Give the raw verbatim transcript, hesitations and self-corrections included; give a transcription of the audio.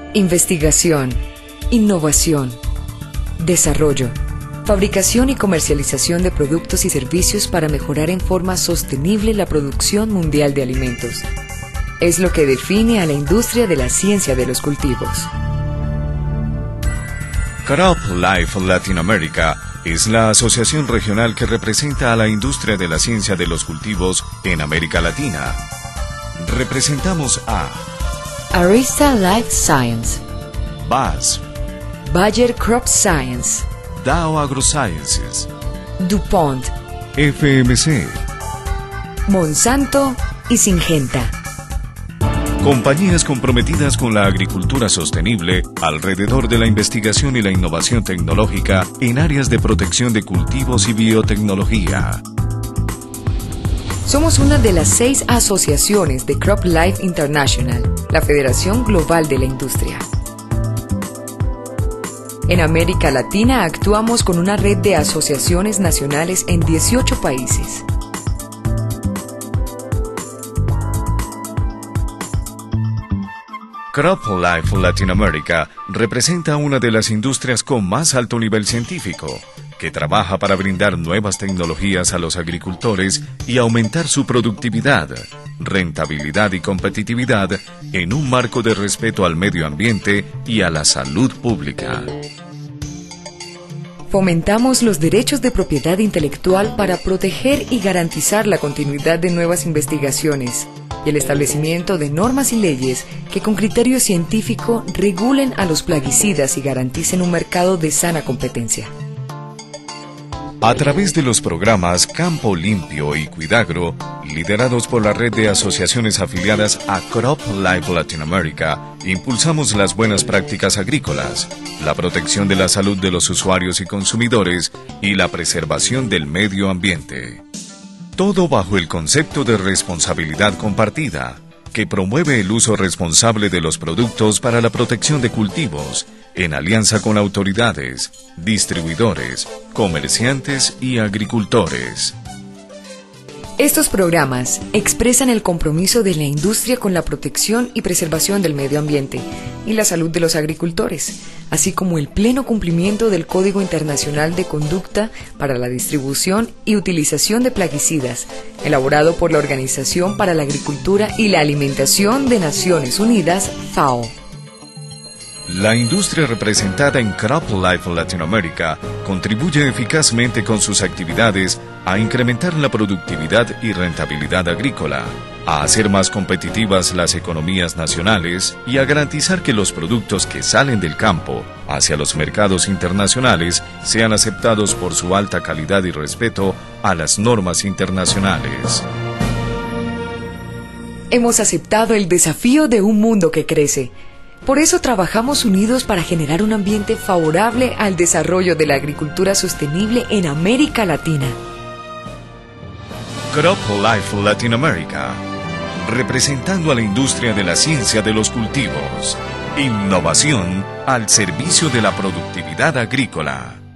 Investigación, innovación, desarrollo, fabricación y comercialización de productos y servicios para mejorar en forma sostenible la producción mundial de alimentos. Es lo que define a la industria de la ciencia de los cultivos. Crop Life Latinoamérica es la asociación regional que representa a la industria de la ciencia de los cultivos en América Latina. Representamos a Arysta Life Science, B A S, Bayer Crop Science, Dow AgroSciences, DuPont, F M C, Monsanto y Syngenta. Compañías comprometidas con la agricultura sostenible alrededor de la investigación y la innovación tecnológica en áreas de protección de cultivos y biotecnología. Somos una de las seis asociaciones de Crop Life International, la Federación Global de la Industria. En América Latina actuamos con una red de asociaciones nacionales en dieciocho países. Crop Life Latinoamérica representa una de las industrias con más alto nivel científico, que trabaja para brindar nuevas tecnologías a los agricultores y aumentar su productividad, rentabilidad y competitividad en un marco de respeto al medio ambiente y a la salud pública. Fomentamos los derechos de propiedad intelectual para proteger y garantizar la continuidad de nuevas investigaciones y el establecimiento de normas y leyes que con criterio científico regulen a los plaguicidas y garanticen un mercado de sana competencia. A través de los programas Campo Limpio y Cuidagro, liderados por la red de asociaciones afiliadas a Crop Life Latinoamérica, impulsamos las buenas prácticas agrícolas, la protección de la salud de los usuarios y consumidores y la preservación del medio ambiente. Todo bajo el concepto de responsabilidad compartida, que promueve el uso responsable de los productos para la protección de cultivos, en alianza con autoridades, distribuidores, comerciantes y agricultores. Estos programas expresan el compromiso de la industria con la protección y preservación del medio ambiente y la salud de los agricultores, así como el pleno cumplimiento del Código Internacional de Conducta para la Distribución y Utilización de Plaguicidas, elaborado por la Organización para la Agricultura y la Alimentación de Naciones Unidas, FAO. La industria representada en Crop Life Latinoamérica contribuye eficazmente con sus actividades a incrementar la productividad y rentabilidad agrícola, a hacer más competitivas las economías nacionales y a garantizar que los productos que salen del campo hacia los mercados internacionales sean aceptados por su alta calidad y respeto a las normas internacionales. Hemos aceptado el desafío de un mundo que crece. Por eso trabajamos unidos para generar un ambiente favorable al desarrollo de la agricultura sostenible en América Latina. Crop Life Latinoamérica, representando a la industria de la ciencia de los cultivos. Innovación al servicio de la productividad agrícola.